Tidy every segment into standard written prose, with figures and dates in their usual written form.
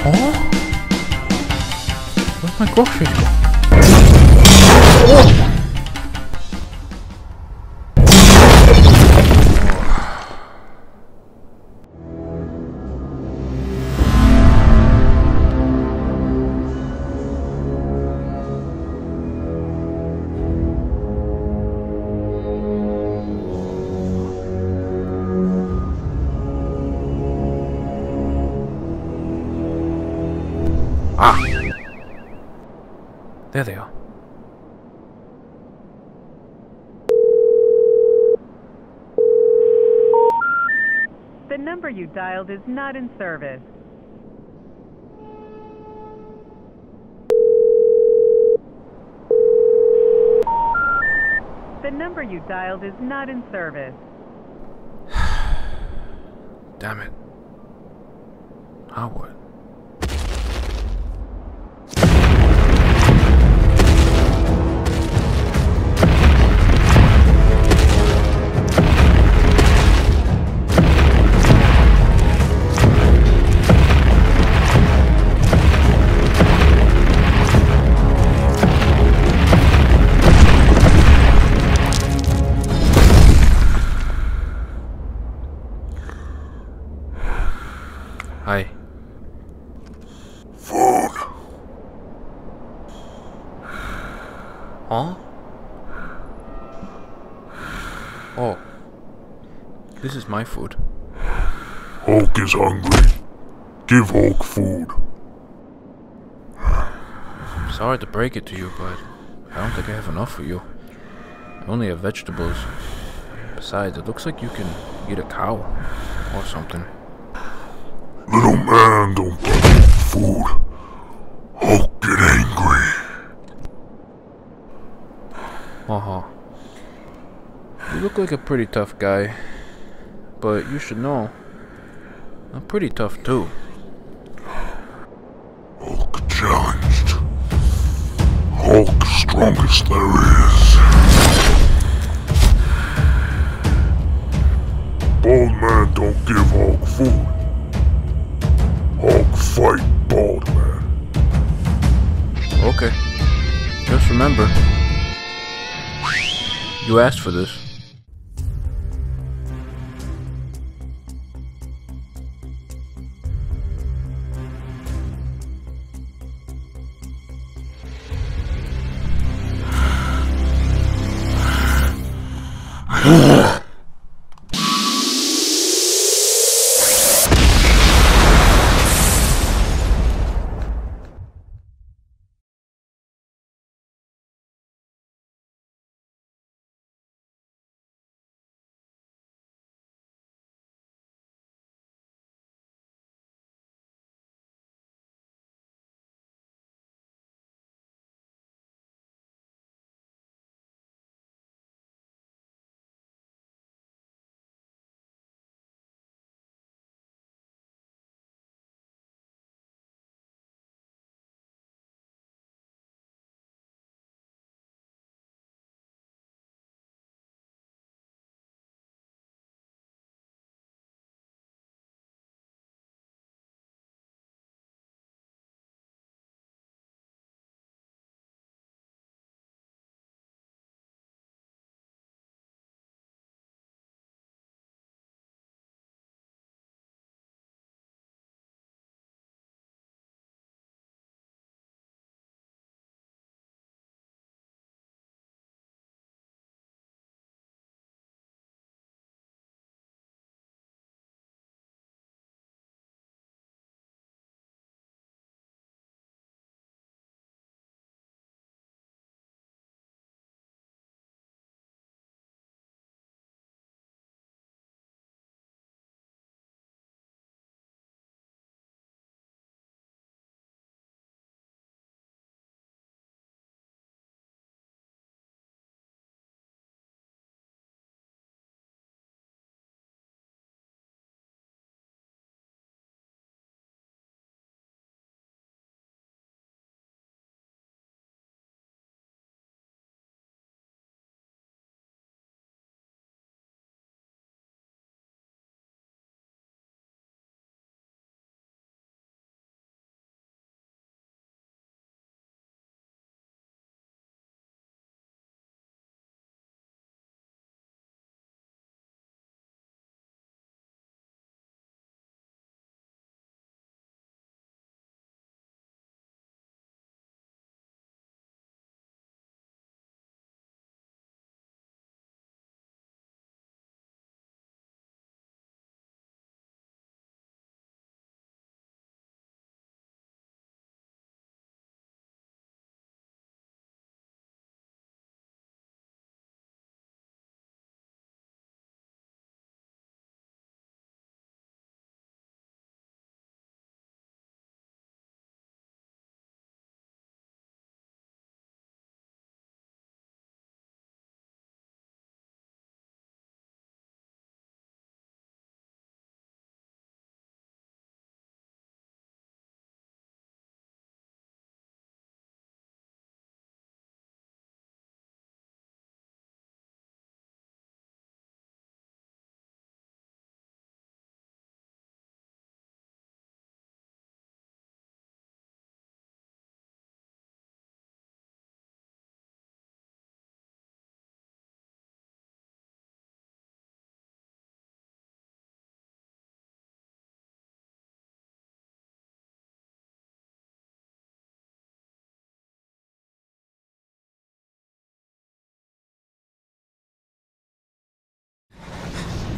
Oh? Where's my groceries go? Ah! There they are. The number you dialed is not in service. The number you dialed is not in service. Damn it. Howard. Hi. Food. Huh? Oh. This is my food. Hulk is hungry. Give Hulk food. Sorry to break it to you, but I don't think I have enough for you. I only have vegetables. Besides, it looks like you can eat a cow or something. Little man don't get food. Hulk get angry. Uh-huh. You look like a pretty tough guy. But you should know, I'm pretty tough too. Hulk challenged. Hulk strongest there is. Bald man don't give Hulk food. Hulk fight bald man. Okay. Just remember, you asked for this.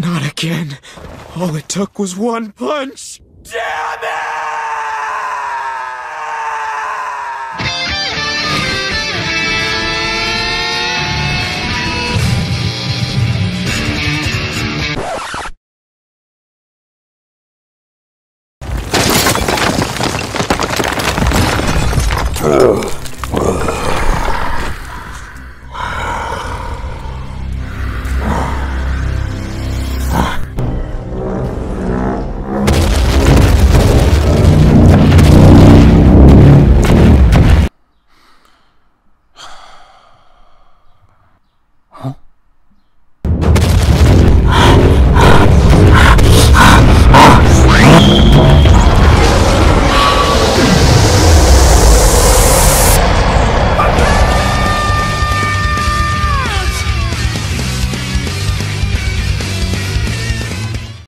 Not again. All it took was one punch. Damn it!